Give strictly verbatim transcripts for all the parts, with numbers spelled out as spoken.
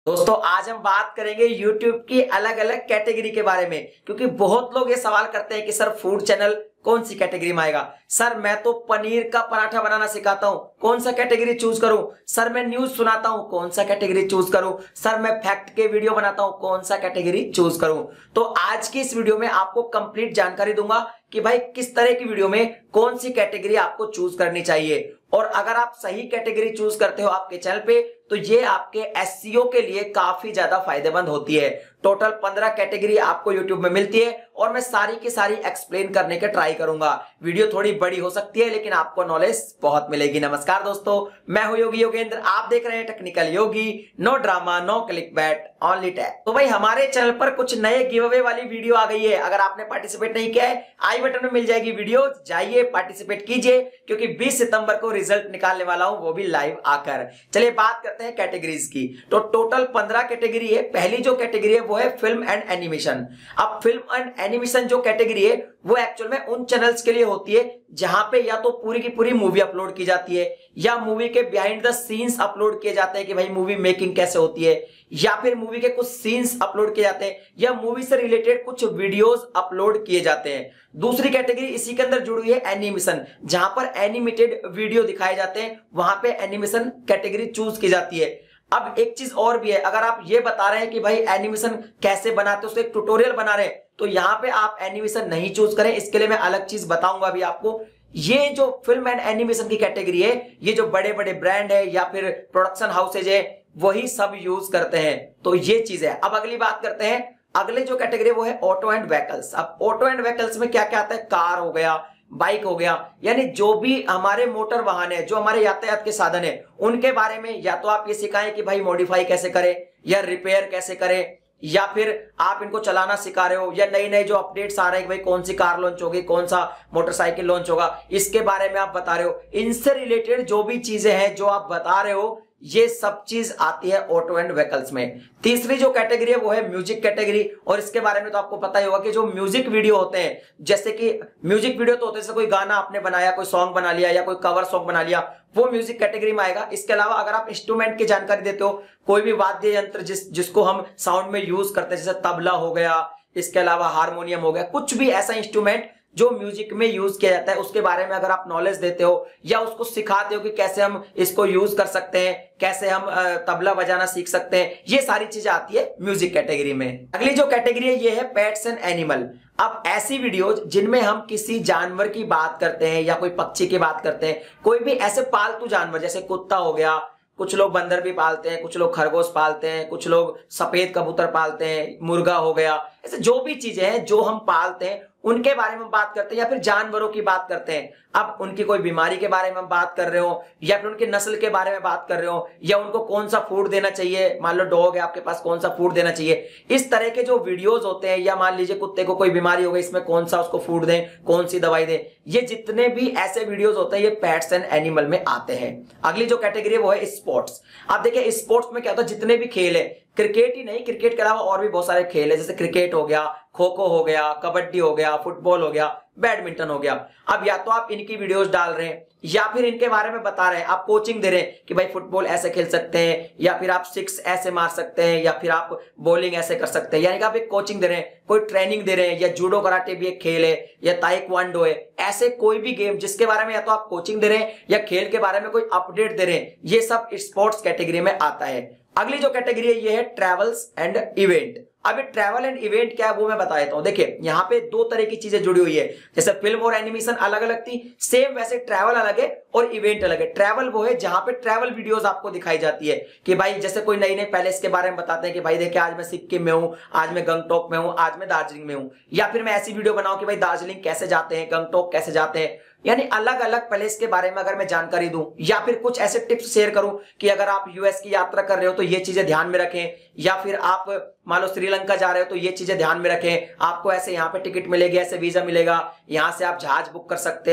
दोस्तों आज हम बात करेंगे YouTube की अलग अलग कैटेगरी के बारे में, क्योंकि बहुत लोग ये सवाल करते हैं कि सर फूड चैनल कौन सी कैटेगरी में आएगा। सर मैं तो पनीर का पराठा बनाना सिखाता हूं, कौन सा कैटेगरी चूज करूं। सर मैं न्यूज सुनाता हूं, कौन सा कैटेगरी चूज करूं। सर मैं फैक्ट के वीडियो बनाता हूं, कौन सा कैटेगरी चूज करूं। तो आज की इस वीडियो में आपको कंप्लीट जानकारी दूंगा कि भाई किस तरह की वीडियो में कौन सी कैटेगरी आपको चूज करनी चाहिए। और अगर आप सही कैटेगरी चूज करते हो आपके चैनल पे तो ये आपके एसईओ के लिए काफी ज्यादा फायदेमंद होती है। टोटल पंद्रह कैटेगरी आपको यूट्यूब में मिलती है और मैं सारी की सारी एक्सप्लेन करने के ट्राई करूंगा। वीडियो थोड़ी बड़ी हो सकती है लेकिन आपको नॉलेज बहुत मिलेगी। नमस्कार दोस्तों, मैं हूं योगी योगेंद्र, आप देख रहे हैं Technical Yogi. No drama, no click bait, only tag. तो भाई हमारे चैनल पर कुछ नए गिव अवे वाली वीडियो आ गई है। अगर आपने पार्टिसिपेट नहीं किया है आई बटन में मिल जाएगी वीडियो, जाइए पार्टिसिपेट कीजिए, क्योंकि बीस सितंबर को रिजल्ट निकालने वाला हूं, वो भी लाइव आकर। चलिए बात करते हैं कैटेगरीज की। तो टोटल पंद्रह कैटेगरी है। पहली जो कैटेगरी है वो है फिल्म एंड एनिमेशन। अब फिल्म एंड एनिमेशन जो कैटेगरी है वो एक्चुअल में उन चैनल्स के लिए होती है जहां पे या तो पूरी की पूरी मूवी अपलोड की जाती है या मूवी के बिहाइंड द सीन्स अपलोड किए जाते हैं कि भाई मूवी मेकिंग कैसे होती है, या फिर मूवी के कुछ सीन्स अपलोड किए जाते हैं, या मूवी से रिलेटेड कुछ वीडियोस अपलोड किए जाते हैं। दूसरी कैटेगरी इसी के अंदर जुड़ी हुई है एनिमेशन, जहां पर एनिमेटेड वीडियो दिखाए जाते हैं, वहां पे एनिमेशन कैटेगरी चूज की जाती है। अब एक चीज और भी है, अगर आप ये बता रहे हैं कि भाई एनिमेशन कैसे बनाते हैं उसका एक ट्यूटोरियल बना रहे हैं तो यहां पे आप एनिमेशन नहीं चूज करें। इसके लिए मैं अलग चीज बताऊंगा अभी आपको। ये जो फिल्म एंड एनिमेशन की कैटेगरी है ये जो बड़े बड़े ब्रांड है या फिर प्रोडक्शन हाउसेज है वही सब यूज करते हैं। तो ये चीज है। अब अगली बात करते हैं, अगले जो कैटेगरी वो है ऑटो एंड व्हीकल्स। अब ऑटो एंड व्हीकल्स में क्या क्या आता है, कार हो गया, बाइक हो गया, यानी जो भी हमारे मोटर वाहन है, जो हमारे यातायात के साधन है, उनके बारे में या तो आप ये सिखाएं कि भाई मॉडिफाई कैसे करें या रिपेयर कैसे करें, या फिर आप इनको चलाना सिखा रहे हो, या नई नई जो अपडेट्स आ रहे हैं कि भाई कौन सी कार लॉन्च होगी, कौन सा मोटरसाइकिल लॉन्च होगा, इसके बारे में आप बता रहे हो। इनसे रिलेटेड जो भी चीजें हैं जो आप बता रहे हो ये सब चीज आती है ऑटो एंड व्हीकल्स में। तीसरी जो कैटेगरी है वो है म्यूजिक कैटेगरी, और इसके बारे में तो आपको पता ही होगा कि जो म्यूजिक वीडियो होते हैं, जैसे कि म्यूजिक वीडियो तो होते हैं जैसे कोई गाना आपने बनाया, कोई सॉन्ग बना लिया या कोई कवर सॉन्ग बना लिया, वो म्यूजिक कैटेगरी में आएगा। इसके अलावा अगर आप इंस्ट्रूमेंट की जानकारी देते हो, कोई भी वाद्य यंत्र जिस जिसको हम साउंड में यूज करते हैं, जैसे तबला हो गया, इसके अलावा हारमोनियम हो गया, कुछ भी ऐसा इंस्ट्रूमेंट जो म्यूजिक में यूज किया जाता है, उसके बारे में अगर आप नॉलेज देते हो या उसको सिखाते हो कि कैसे हम इसको यूज कर सकते हैं, कैसे हम तबला बजाना सीख सकते हैं, ये सारी चीजें आती है म्यूजिक कैटेगरी में। अगली जो कैटेगरी है ये है पेट्स एंड एनिमल। अब ऐसी वीडियोज जिनमें हम किसी जानवर की बात करते हैं या कोई पक्षी की बात करते हैं, कोई भी ऐसे पालतू जानवर जैसे कुत्ता हो गया, कुछ लोग बंदर भी पालते हैं, कुछ लोग खरगोश पालते हैं, कुछ लोग सफेद कबूतर पालते हैं, मुर्गा हो गया, ऐसे जो भी चीजें हैं जो हम पालते हैं उनके बारे में बात करते हैं, या फिर जानवरों की बात करते हैं। अब उनकी कोई बीमारी के बारे में हम बात कर रहे हो, या फिर उनकी नस्ल के बारे में बात कर रहे हो, या उनको कौन सा फूड देना चाहिए, मान लो डॉग है आपके पास, कौन सा फूड देना चाहिए, इस तरह के जो वीडियोस होते हैं, या मान लीजिए कुत्ते को कोई बीमारी हो गई, इसमें कौन सा उसको फूड दें, कौन सी दवाई दें, ये जितने भी ऐसे वीडियोस होते हैं ये पेट्स एंड एनिमल में आते हैं। अगली जो कैटेगरी है वो है स्पोर्ट्स। आप देखिए स्पोर्ट्स में क्या होता है, जितने भी खेल है, क्रिकेट ही नहीं, क्रिकेट के अलावा और भी बहुत सारे खेल है, जैसे क्रिकेट हो गया, खो खो हो गया, कबड्डी हो गया, फुटबॉल हो गया, बैडमिंटन हो गया। अब या तो आप इनकी वीडियोस डाल रहे हैं या फिर इनके बारे में बता रहे हैं, आप कोचिंग दे रहे हैं कि भाई फुटबॉल ऐसे खेल सकते हैं, या फिर आप सिक्स ऐसे मार सकते हैं, या फिर आप बॉलिंग ऐसे कर सकते हैं, यानी कि आप एक कोचिंग दे रहे हैं, कोई ट्रेनिंग दे रहे हैं, या जूडो कराटे भी एक खेल है, या ताइक्वांडो है, ऐसे कोई भी गेम जिसके बारे में या तो आप कोचिंग दे रहे हैं या खेल के बारे में कोई अपडेट दे रहे हैं, ये सब स्पोर्ट्स कैटेगरी में आता है। अगली जो कैटेगरी है ये है ट्रैवल्स एंड इवेंट। अभी ट्रैवल एंड इवेंट क्या है वो मैं बता देता हूं। देखिए यहाँ पे दो तरह की चीजें जुड़ी हुई है, जैसे फिल्म और एनिमेशन अलग अलग थी, सेम वैसे ट्रैवल अलग है और इवेंट अलग है। ट्रैवल वो है जहां पे ट्रैवल वीडियोस आपको दिखाई जाती है कि भाई जैसे कोई नई नई पैलेस के बारे में बताते हैं कि भाई देखिए आज मैं सिक्किम में हूं, आज मैं गंगटोक में हूं, आज मैं दार्जिलिंग में हूं, या फिर मैं ऐसी वीडियो बनाऊं कि भाई दार्जिलिंग कैसे जाते हैं, गंगटोक कैसे जाते हैं, यानी अलग अलग प्लेस के बारे में अगर मैं जानकारी दूं, या फिर कुछ ऐसे टिप्स शेयर करूं कि अगर आप यूएस की यात्रा कर रहे हो तो ये चीजें ध्यान में रखें, या फिर आप मान लो श्रीलंका जा रहे हो तो ये चीजें ध्यान में रखें, आपको ऐसे यहाँ पे टिकट मिलेगी, ऐसे वीजा मिलेगा, यहां से आप जहाज बुक कर सकते हैं,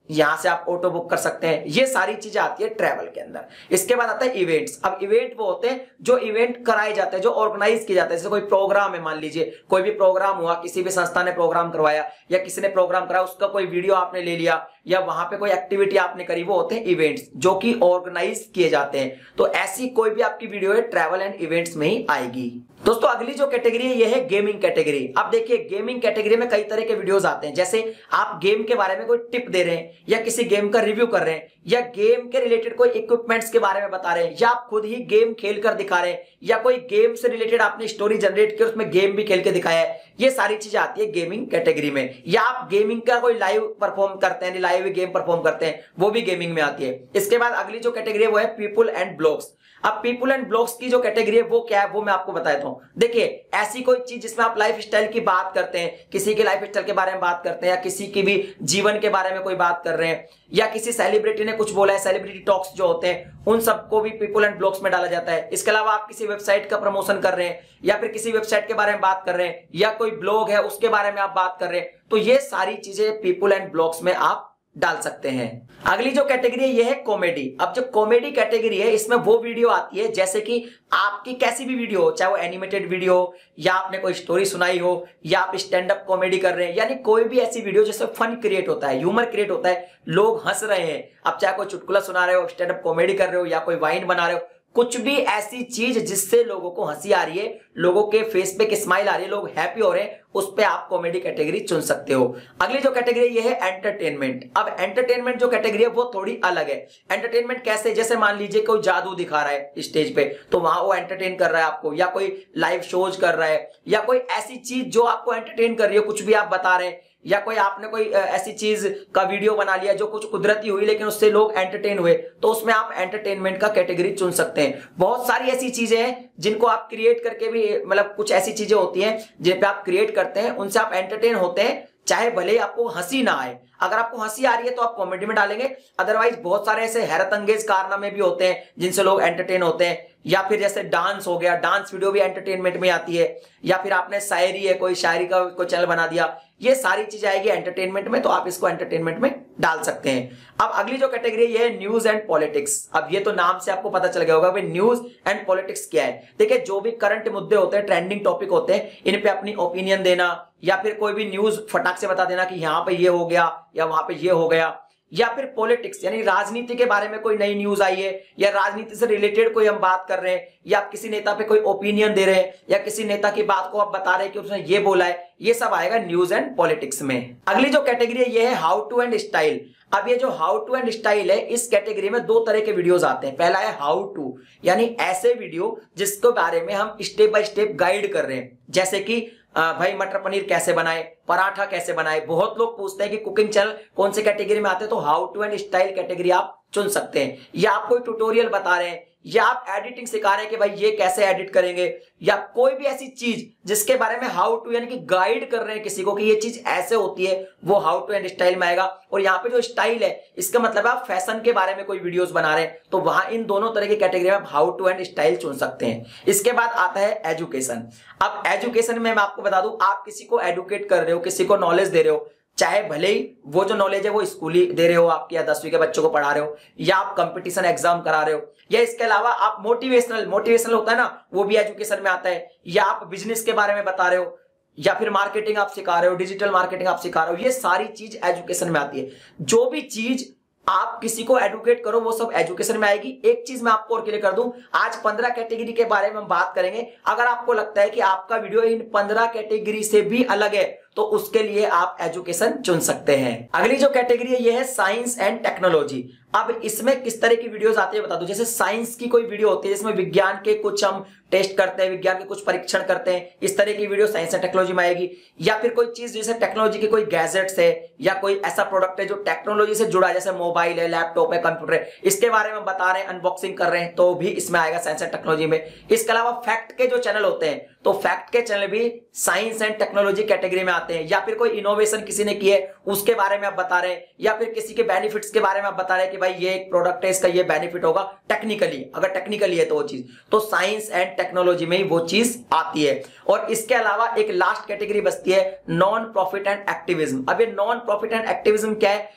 यहां से आप ऑटो बुक कर सकते हैं, ये सारी चीजें आती है ट्रैवल के अंदर। इसके बाद आता है इवेंट्स। अब इवेंट वो होते हैं जो इवेंट कराए जाते हैं, जो ऑर्गेनाइज किए जाते हैं। जैसे कोई प्रोग्राम है, मान लीजिए कोई भी प्रोग्राम हुआ, किसी भी संस्था ने प्रोग्राम करवाया या किसी ने प्रोग्राम कराया, उसका कोई वीडियो आपने ले लिया या वहां पे कोई एक्टिविटी आपने करी, वो होते हैं इवेंट्स जो कि ऑर्गेनाइज किए जाते हैं। तो ऐसी कोई भी आपकी वीडियो है ट्रैवल एंड इवेंट्स में ही आएगी। दोस्तों अगली जो कैटेगरी है ये है गेमिंग कैटेगरी। अब देखिए गेमिंग कैटेगरी में कई तरह के वीडियोस आते हैं, जैसे आप गेम के बारे में कोई टिप दे रहे हैं या किसी गेम का रिव्यू कर रहे हैं या गेम के रिलेटेड कोई इक्विपमेंट्स के बारे में बता रहे हैं या आप खुद ही गेम खेल कर दिखा रहे हैं या कोई गेम से रिलेटेड आपने स्टोरी जनरेट की उसमें गेम भी खेल के दिखाया है, ये सारी चीजें आती है गेमिंग कैटेगरी में। या आप गेमिंग का कोई लाइव परफॉर्म करते हैं, लाइव गेम परफॉर्म करते हैं, वो भी गेमिंग में आती है। इसके बाद अगली जो कैटेगरी है वो है पीपल एंड ब्लॉग्स। अब पीपल एंड ब्लॉग्स की जो कैटेगरी है वो क्या है वो मैं आपको बताता हूं। देखिए ऐसी कोई चीज जिसमें आप लाइफ स्टाइल की बात करते हैं, किसी के लाइफ स्टाइल के बारे में बात करते हैं या किसी की भी जीवन के बारे में कोई बात कर रहे हैं या किसी सेलिब्रिटी ने कुछ बोला है, सेलिब्रिटी टॉक्स जो होते हैं उन सबको भी पीपल एंड ब्लॉग्स में डाला जाता है। इसके अलावा आप किसी वेबसाइट का प्रमोशन कर रहे हैं या फिर किसी वेबसाइट के बारे में बात कर रहे हैं या कोई ब्लॉग है उसके बारे में आप बात कर रहे हैं, तो ये सारी चीजें पीपल एंड ब्लॉग्स में आप डाल सकते हैं। अगली जो कैटेगरी है ये है कॉमेडी। अब जो कॉमेडी कैटेगरी है इसमें वो वीडियो आती है जैसे कि आपकी कैसी भी वीडियो हो, चाहे वो एनिमेटेड वीडियो हो या आपने कोई स्टोरी सुनाई हो या आप स्टैंड अप कॉमेडी कर रहे हैं, यानी कोई भी ऐसी वीडियो जिसमें फन क्रिएट होता है, ह्यूमर क्रिएट होता है, लोग हंस रहे हैं। आप चाहे कोई चुटकुला सुना रहे हो, स्टैंड अप कॉमेडी कर रहे हो या कोई वाइन बना रहे हो, कुछ भी ऐसी चीज जिससे लोगों को हंसी आ रही है, लोगों के फेस पे एक स्माइल आ रही है, लोग हैप्पी हो रहे हैं, उस पे आप कॉमेडी कैटेगरी चुन सकते हो। अगली जो कैटेगरी ये है एंटरटेनमेंट। अब एंटरटेनमेंट जो कैटेगरी है वो थोड़ी अलग है। एंटरटेनमेंट कैसे, जैसे मान लीजिए कोई जादू दिखा रहा है स्टेज पे, तो वहां वो एंटरटेन कर रहा है आपको, या कोई लाइव शोज कर रहा है या कोई ऐसी चीज जो आपको एंटरटेन कर रही है, कुछ भी आप बता रहे हैं, या कोई आपने कोई ऐसी चीज का वीडियो बना लिया जो कुछ कुदरती हुई लेकिन उससे लोग एंटरटेन हुए, तो उसमें आप एंटरटेनमेंट का कैटेगरी चुन सकते हैं। बहुत सारी ऐसी चीजें हैं जिनको आप क्रिएट करके भी, मतलब कुछ ऐसी चीजें होती हैं जिन पे आप क्रिएट करते हैं, उनसे आप एंटरटेन होते हैं, चाहे भले आपको हंसी ना आए। अगर आपको हंसी आ रही है तो आप कॉमेडी में डालेंगे, अदरवाइज बहुत सारे ऐसे हैरत अंगेज कारनामे भी होते हैं जिनसे लोग एंटरटेन होते हैं, या फिर जैसे डांस हो गया, डांस वीडियो भी एंटरटेनमेंट में आती है, या फिर आपने शायरी है, कोई शायरी का कोई चैनल बना दिया, ये सारी चीजें आएगी एंटरटेनमेंट में, तो आप इसको एंटरटेनमेंट में डाल सकते हैं। अब अगली जो कैटेगरी ये है न्यूज एंड पॉलिटिक्स। अब ये तो नाम से आपको पता चल गया होगा भाई न्यूज एंड पॉलिटिक्स क्या है। देखिए जो भी करंट मुद्दे होते हैं, ट्रेंडिंग टॉपिक होते हैं, इन पे अपनी ओपिनियन देना या फिर कोई भी न्यूज फटाक से बता देना कि यहाँ पे ये हो गया या वहां पे ये हो गया, या फिर पॉलिटिक्स यानी राजनीति के बारे में कोई नई न्यूज आई है या राजनीति से रिलेटेड कोई हम बात कर रहे हैं, या आप किसी नेता पे कोई ओपिनियन दे रहे हैं या किसी नेता की बात को आप बता रहे हैं कि उसने ये बोला है, ये सब आएगा न्यूज एंड पॉलिटिक्स में। अगली जो कैटेगरी है ये है हाउ टू एंड स्टाइल। अब ये जो हाउ टू एंड स्टाइल है, इस कैटेगरी में दो तरह के वीडियोस आते हैं। पहला है हाउ टू, यानी ऐसे वीडियो जिसके बारे में हम स्टेप बाय स्टेप गाइड कर रहे हैं, जैसे कि भाई मटर पनीर कैसे बनाए, पराठा कैसे बनाए। बहुत लोग पूछते हैं कि कुकिंग चैनल कौन से कैटेगरी में आते हैं, तो how to and style category आप चुन सकते हैं। या आप कोई ट्यूटोरियल बता रहे हैं या आप एडिटिंग सिखा रहे हैं कि भाई ये कैसे एडिट करेंगे, या कोई भी ऐसी चीज जिसके बारे में हाउ टू यानी कि गाइड कर रहे हैं किसी को कि ये चीज ऐसे होती है, वो हाउ टू एंड स्टाइल में आएगा। और यहाँ पे जो स्टाइल है इसका मतलब आप फैशन के बारे में कोई वीडियोस बना रहे हैं, तो वहां इन दोनों तरह की कैटेगरी में आप हाउ टू एंड स्टाइल चुन सकते हैं। इसके बाद आता है एजुकेशन। अब एजुकेशन में मैं आपको बता दूं, आप किसी को एडुकेट कर रहे हो, किसी को नॉलेज दे रहे हो, चाहे भले ही वो जो नॉलेज है वो स्कूली दे रहे हो आप, या दसवीं के बच्चों को पढ़ा रहे हो, या आप कंपटीशन एग्जाम करा रहे हो, या इसके अलावा आप मोटिवेशनल मोटिवेशनल होता है ना, वो भी एजुकेशन में आता है, या आप बिजनेस के बारे में बता रहे हो, या फिर मार्केटिंग आप सिखा रहे हो, डिजिटल मार्केटिंग आप सिखा रहे हो, ये सारी चीज एजुकेशन में आती है। जो भी चीज आप किसी को एडुकेट करो वो सब एजुकेशन में आएगी। एक चीज मैं आपको और क्लियर कर दूं, आज पंद्रह कैटेगरी के बारे में हम बात करेंगे। अगर आपको लगता है कि आपका वीडियो इन पंद्रह कैटेगरी से भी अलग है तो उसके लिए आप एजुकेशन चुन सकते हैं। अगली जो कैटेगरी है ये है साइंस एंड टेक्नोलॉजी। अब इसमें किस तरह की वीडियोस आती है बता दो। जैसे साइंस की कोई वीडियो होती है जिसमें विज्ञान के कुछ हम टेस्ट करते हैं, विज्ञान के कुछ परीक्षण करते हैं, इस तरह की वीडियो साइंस एंड टेक्नोलॉजी में आएगी। या फिर कोई चीज जैसे टेक्नोलॉजी की कोई गैजेट्स है या कोई ऐसा प्रोडक्ट है जो टेक्नोलॉजी से जुड़ा है, जैसे मोबाइल है, लैपटॉप है, कंप्यूटर है, इसके बारे में बता रहे हैं, अनबॉक्सिंग कर रहे हैं, तो भी इसमें आएगा साइंस एंड टेक्नोलॉजी में। इसके अलावा फैक्ट के जो चैनल होते हैं तो फैक्ट के चैनल भी साइंस एंड टेक्नोलॉजी कैटेगरी में आते हैं। या फिर कोई इनोवेशन किसी ने की है उसके बारे में आप बता रहे हैं, या फिर किसी के बेनिफिट्स के बारे में आप बता रहे हैं कि भाई ये एक प्रोडक्ट है, इसका ये बेनिफिट होगा टेक्निकली, अगर टेक्निकली है तो वो चीज, तो साइंस एंड टेक्नोलॉजी में ही वो चीज आती है। और इसके अलावा एक लास्ट कैटेगरी बचती है नॉन प्रॉफिट एंड एक्टिविज्म। अब ये नॉन प्रॉफिट एंड एक्टिविज्म क्या है,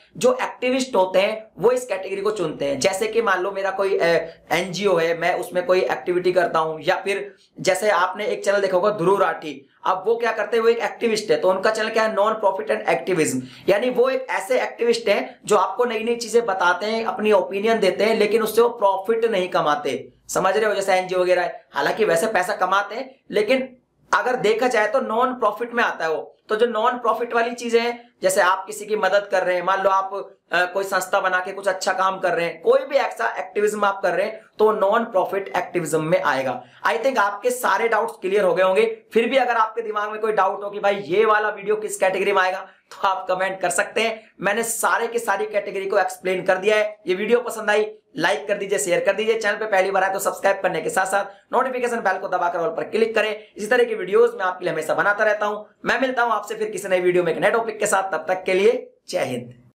जो एक्टिविस्ट होते हैं वो इस कैटेगरी को चुनते हैं। जैसे कि मान लो मेरा कोई एनजीओ है, मैं उसमें कोई एक्टिविटी करता हूं, या फिर जैसे आपने एक चैनल देखा होगा ध्रुव राठी, अब वो क्या करते हैं, वो एक एक्टिविस्ट है, तो उनका चैनल क्या है, नॉन प्रॉफिट एंड एक्टिविज्म, यानी वो एक ऐसे एक्टिविस्ट हैं जो आपको नई नई चीजें बताते हैं, अपनी ओपिनियन देते हैं, लेकिन उससे वो प्रॉफिट नहीं कमाते। समझ रहे हो, जैसे एनजीओ वगैरह है, हालांकि वैसे पैसा कमाते हैं, लेकिन अगर देखा जाए तो नॉन प्रॉफिट में आता है वो। तो जो नॉन प्रॉफिट वाली चीजें हैं, जैसे आप किसी की मदद कर रहे हैं, मान लो आप आ, कोई संस्था बना के कुछ अच्छा काम कर रहे हैं, कोई भी ऐसा एक्टिविज्म आप कर रहे हैं, तो नॉन प्रॉफिट एक्टिविज्म में आएगा। आई थिंक आपके सारे डाउट्स क्लियर हो गए होंगे। फिर भी अगर आपके दिमाग में कोई डाउट हो कि भाई ये वाला वीडियो किस कैटेगरी में आएगा, तो आप कमेंट कर सकते हैं। मैंने सारे की सारी कैटेगरी को एक्सप्लेन कर दिया है। ये वीडियो पसंद आई, लाइक कर दीजिए, शेयर कर दीजिए। चैनल पे पहली बार आए तो सब्सक्राइब करने के साथ साथ नोटिफिकेशन बेल को दबाकर ऑल पर क्लिक करें। इसी तरह की वीडियोस मैं आपके लिए हमेशा बनाता रहता हूं। मैं मिलता हूं आपसे फिर किसी नई वीडियो में एक नए टॉपिक के साथ। तब तक के लिए जय हिंद।